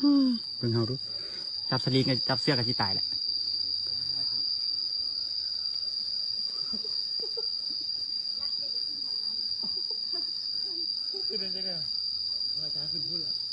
เพิ่งเฮาดูจับสลิงกับจับเสื้อกับที่ตายแหละขึ้นเลยมาช้าขึ้นพูดละ